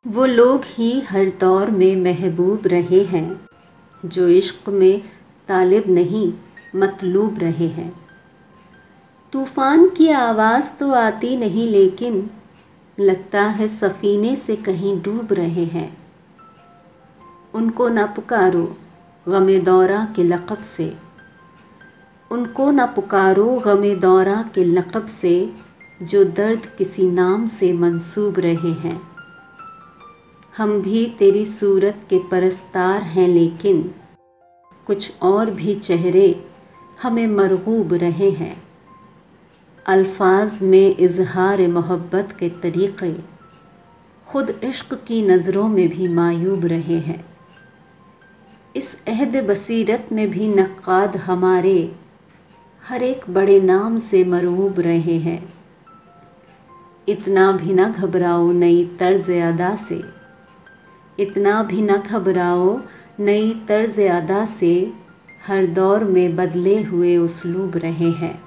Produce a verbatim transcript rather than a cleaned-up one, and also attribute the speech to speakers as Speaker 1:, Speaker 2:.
Speaker 1: वो लोग ही हर दौर में महबूब रहे हैं जो इश्क में तालिब नहीं मतलूब रहे हैं। तूफ़ान की आवाज़ तो आती नहीं लेकिन लगता है सफ़ीने से कहीं डूब रहे हैं। उनको न पुकारो गमे दौरा के लक़ब से, उनको न पुकारो गमे दौरा के लक़ब से जो दर्द किसी नाम से मंसूब रहे हैं। हम भी तेरी सूरत के परस्तार हैं लेकिन कुछ और भी चेहरे हमें मरगूब रहे हैं। अल्फाज में इजहार मोहब्बत के तरीक़े खुद इश्क की नज़रों में भी मायूब रहे हैं। इस अहद बसीरत में भी नक्काद हमारे हर एक बड़े नाम से मरूब रहे हैं। इतना भी न घबराओ नई तर्ज अदा से, इतना भी न घबराओ नई तर्ज अदा से, हर दौर में बदले हुए उसलूब रहे हैं।